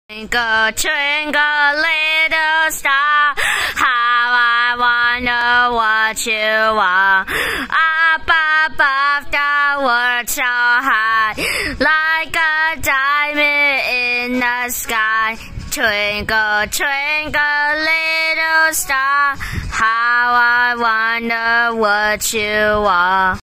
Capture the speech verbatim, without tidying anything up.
Twinkle, twinkle, little star, how I wonder what you are. Up above the world so high, like a diamond in the sky. Twinkle, twinkle, little star, how I wonder what you are.